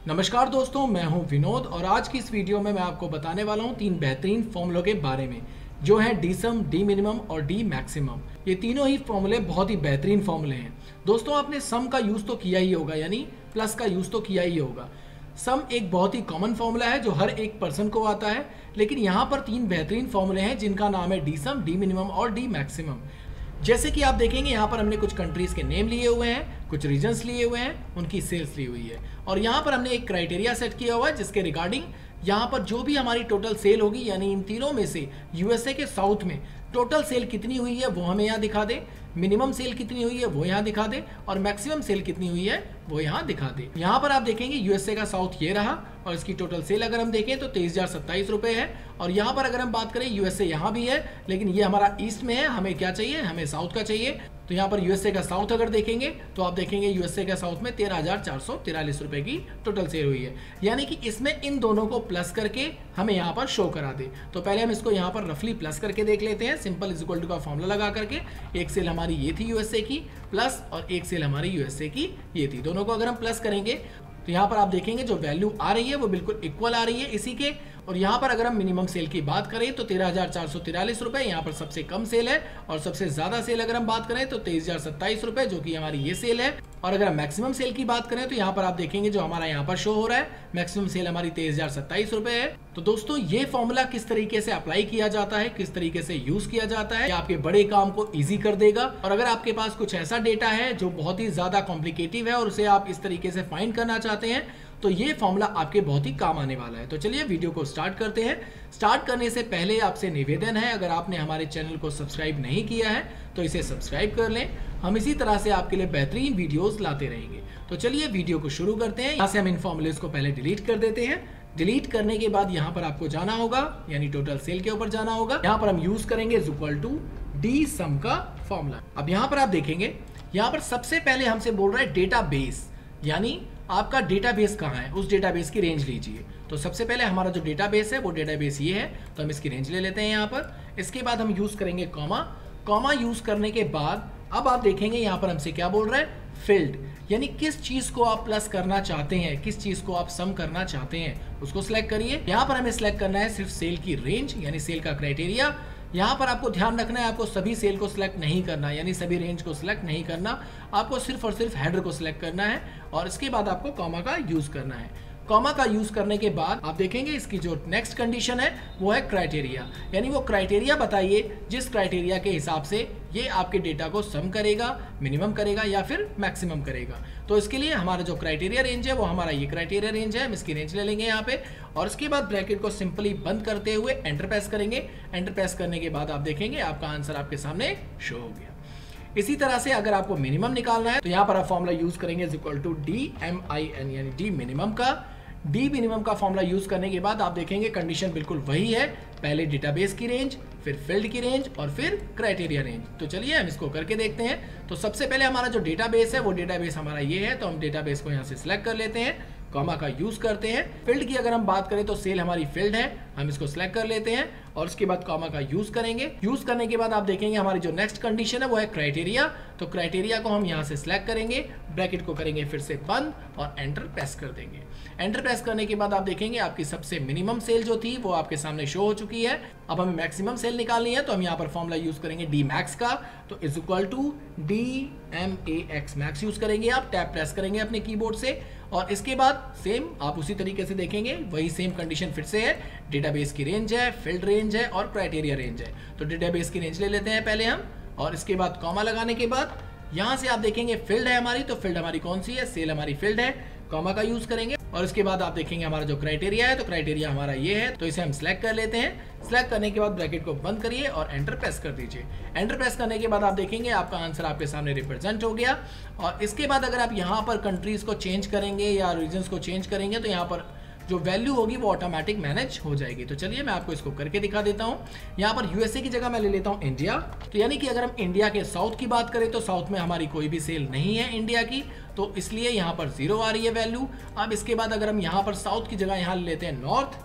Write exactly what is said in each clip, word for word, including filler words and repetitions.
नमस्कार दोस्तों, मैं हूं विनोद और आज की इस वीडियो में मैं आपको बताने वाला हूं तीन बेहतरीन फॉर्मूलों के बारे में जो हैं डी सम, डी मिनिमम और डी मैक्सिमम। ये तीनों ही फॉर्मूले बहुत ही बेहतरीन फॉर्मूले हैं। दोस्तों, आपने सम का यूज़ तो किया ही होगा, यानी प्लस का यूज़ तो किया ही होगा। सम एक बहुत ही कॉमन फॉर्मूला है जो हर एक पर्सन को आता है, लेकिन यहाँ पर तीन बेहतरीन फॉर्मूले हैं जिनका नाम है डी सम, डी मिनिमम और डी मैक्सिमम। जैसे कि आप देखेंगे यहाँ पर हमने कुछ कंट्रीज के नेम लिए हुए हैं, कुछ रीजन्स लिए हुए हैं, उनकी सेल्स ली हुई है और यहाँ पर हमने एक क्राइटेरिया सेट किया हुआ है जिसके रिगार्डिंग यहाँ पर जो भी हमारी टोटल सेल होगी, यानी इन तीनों में से यूएसए के साउथ में टोटल सेल कितनी हुई है वो हमें यहाँ दिखा दे, मिनिमम सेल कितनी हुई है वो यहाँ दिखा दे और मैक्सिमम सेल कितनी हुई है वो यहाँ दिखा दे। यहाँ पर आप देखेंगे यूएसए का साउथ ये रहा और इसकी टोटल सेल अगर हम देखें तो तेईस हजार सत्ताईस रुपए है। और यहाँ पर अगर हम बात करें यूएसए यहाँ भी है, लेकिन ये हमारा ईस्ट में है, हमें क्या चाहिए, हमें साउथ का चाहिए। तो यहाँ पर यूएसए का साउथ अगर देखेंगे तो आप देखेंगे यूएसए का साउथ में तेरह हजार चार सौ तिरालीस रुपए की टोटल सेल हुई है, यानी कि इसमें इन दोनों को प्लस करके हमें यहाँ पर शो करा दे। तो पहले हम इसको यहाँ पर रफली प्लस करके देख लेते हैं, सिंपल इज इक्वल टू का फॉर्मूला लगा करके। एक सेल हमारी ये थी यूएसए की प्लस और एक सेल हमारी यूएसए की ये थी, दोनों को अगर हम प्लस करेंगे तो यहाँ पर आप देखेंगे जो वैल्यू आ रही है वो बिल्कुल इक्वल आ रही है इसी के। और यहाँ पर अगर हम मिनिमम सेल की बात करें तो तेरह हजार चार सौ तिरालीस रुपए यहाँ पर सबसे कम सेल है और सबसे ज्यादा सेल अगर हम बात करें तो तेईस हजार सत्ताईस रुपए जो कि हमारी ये सेल है। और अगर हम मैक्सिमम सेल की बात करें तो यहाँ पर आप देखेंगे जो हमारा यहाँ पर शो हो रहा है मैक्सिमम सेल हमारी तेईस हजार सत्ताईस रुपए है। तो दोस्तों, ये फॉर्मूला किस तरीके से अप्लाई किया जाता है, किस तरीके से यूज किया जाता है, आपके बड़े काम को इजी कर देगा। और अगर आपके पास कुछ ऐसा डेटा है जो बहुत ही ज्यादा कॉम्प्लिकेटिव है और उसे आप इस तरीके से फाइंड करना चाहते हैं तो ये फॉर्मूला आपके बहुत ही काम आने वाला है। तो चलिए वीडियो को स्टार्ट करते हैं। स्टार्ट करने से पहले आपसे निवेदन है, अगर आपने हमारे चैनल को सब्सक्राइब नहीं किया है तो इसे सब्सक्राइब कर लें। हम इसी तरह से आपके लिए बेहतरीन वीडियोस लाते रहेंगे। तो चलिए वीडियो को शुरू करते हैं। यहाँ से हम इन फॉर्मूलेस को पहले डिलीट कर देते हैं। डिलीट करने के बाद यहाँ पर आपको जाना होगा, यानी टोटल सेल के ऊपर जाना होगा। यहाँ पर हम यूज करेंगे is equal to D sum का फॉर्मूला। अब यहाँ पर आप देखेंगे यहाँ पर सबसे पहले हमसे बोल रहा है डेटा बेस, यानी आपका डेटाबेस कहाँ है, उस डेटाबेस की रेंज लीजिए। तो सबसे पहले हमारा जो डेटाबेस है वो डेटाबेस ये है, तो हम इसकी रेंज ले लेते हैं यहाँ पर। इसके बाद हम यूज करेंगे कॉमा। कॉमा यूज करने के बाद अब आप देखेंगे यहाँ पर हमसे क्या बोल रहा है, फील्ड, यानी किस चीज को आप प्लस करना चाहते हैं, किस चीज को आप सम करना चाहते हैं उसको सिलेक्ट करिए। यहाँ पर हमें सिलेक्ट करना है सिर्फ सेल की रेंज, यानी सेल का क्राइटेरिया। यहाँ पर आपको ध्यान रखना है, आपको सभी सेल को सिलेक्ट नहीं करना, यानी सभी रेंज को सिलेक्ट नहीं करना, आपको सिर्फ और सिर्फ हेडर को सिलेक्ट करना है और इसके बाद आपको कॉमा का यूज करना है। कॉमा का यूज करने के बाद आप देखेंगे इसकी जो नेक्स्ट कंडीशन है वो है क्राइटेरिया, यानी वो क्राइटेरिया बताइए जिस क्राइटेरिया के हिसाब से ये आपके डेटा को सम करेगा, मिनिमम करेगा या फिर मैक्सिमम करेगा। तो इसके लिए हमारा जो क्राइटेरिया रेंज है वो हमारा ये क्राइटेरिया रेंज है, हम इसकी रेंज ले लेंगे यहाँ पे और इसके बाद ब्रैकेट को सिंपली बंद करते हुए एंटर प्रेस करेंगे। एंटर प्रेस करने के बाद आप देखेंगे आपका आंसर आपके सामने शो हो गया। इसी तरह से अगर आपको मिनिमम निकालना है तो यहाँ पर आप फॉर्मूला यूज करेंगे is equal to D M I N, यानी डी मिनिमम का। डी मिनिमम का फॉर्मूला यूज करने के बाद आप देखेंगे कंडीशन बिल्कुल वही है, पहले डेटाबेस की रेंज, फिर फील्ड की रेंज और फिर क्राइटेरिया रेंज। तो चलिए हम इसको करके देखते हैं। तो सबसे पहले हमारा जो डेटाबेस है वो डेटाबेस हमारा ये है, तो हम डेटाबेस को यहाँ से सिलेक्ट कर लेते हैं, कॉमा का यूज करते हैं। फील्ड की अगर हम बात करें तो सेल हमारी फील्ड है, हम इसको सिलेक्ट कर लेते हैं और उसके बाद कॉमा का यूज करेंगे। यूज करने के बाद आप देखेंगे हमारी जो नेक्स्ट कंडीशन है वो है क्राइटेरिया। तो क्राइटेरिया को हम यहाँ से सिलेक्ट करेंगे, ब्रैकेट को करेंगे फिर से बंद और एंटर प्रेस कर देंगे। एंटर प्रेस करने के बाद आप देखेंगे आपकी सबसे मिनिमम सेल जो थी वो आपके सामने शो हो चुकी है। अब हमें मैक्सिमम सेल निकालनी है तो हम यहाँ पर फॉर्मूला यूज करेंगे डी मैक्स का, तो is equal to D M A X, max use करेंगे आप, टैब प्रेस करेंगे अपने कीबोर्ड से और इसके बाद सेम आप उसी तरीके से देखेंगे वही सेम कंडीशन फिर से है, डेटाबेस की रेंज है, फील्ड रेंज है और क्राइटेरिया रेंज है। तो डेटाबेस की रेंज ले लेते हैं पहले हम और इसके बाद कॉमा लगाने के बाद यहाँ से आप देखेंगे फील्ड है हमारी, तो फील्ड हमारी कौन सी है, सेल हमारी फील्ड है, कॉमा का यूज करेंगे और इसके बाद आप देखेंगे हमारा जो क्राइटेरिया है तो क्राइटेरिया हमारा ये है, तो इसे हम सिलेक्ट कर लेते हैं। सिलेक्ट करने के बाद ब्रैकेट को बंद करिए और एंटर प्रेस कर दीजिए। एंटर प्रेस करने के बाद आप देखेंगे आपका आंसर आपके सामने रिप्रेजेंट हो गया। और इसके बाद अगर आप यहाँ पर कंट्रीज को चेंज करेंगे या रीजन्स को चेंज करेंगे तो यहाँ पर जो वैल्यू होगी वो ऑटोमेटिक मैनेज हो जाएगी। तो चलिए मैं आपको इसको करके दिखा देता हूँ। यहाँ पर यूएसए की जगह मैं ले लेता हूँ इंडिया। तो यानी कि अगर हम इंडिया के साउथ की बात करें तो साउथ में हमारी कोई भी सेल नहीं है इंडिया की, तो इसलिए यहाँ पर जीरो आ रही है वैल्यू। अब इसके बाद अगर हम यहाँ पर साउथ की जगह यहाँ ले लेते हैं नॉर्थ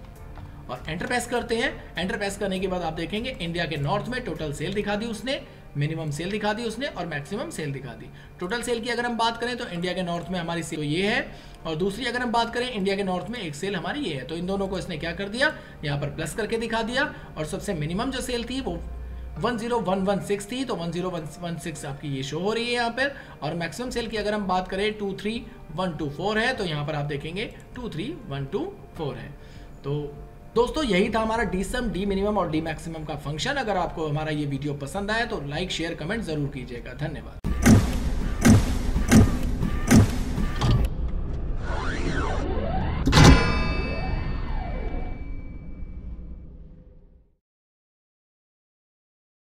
और एंटर प्रेस करते हैं। एंटर प्रेस करने के बाद आप देखेंगे इंडिया के नॉर्थ में टोटल सेल दिखा दी उसने, मिनिमम सेल दिखा दी उसने और मैक्सिमम सेल दिखा दी। टोटल सेल की अगर हम बात करें तो इंडिया के नॉर्थ में हमारी सेल ये है, और दूसरी अगर हम बात करें इंडिया के नॉर्थ में एक सेल हमारी ये है। तो इन दोनों को इसने क्या कर दिया, यहाँ पर प्लस करके दिखा दिया। और सबसे मिनिमम जो सेल थी वो one zero one one six थी, तो वन ज़ीरो वन सिक्स आपकी ये शो हो रही है यहाँ पर। और मैक्सिमम सेल की अगर हम बात करें two three one two four है, तो यहाँ पर आप देखेंगे two three one two four है। तो दोस्तों यही था हमारा डी सम, डी मिनिमम और डी मैक्सिमम का फंक्शन। अगर आपको हमारा ये वीडियो पसंद आया तो लाइक शेयर कमेंट जरूर कीजिएगा। धन्यवाद।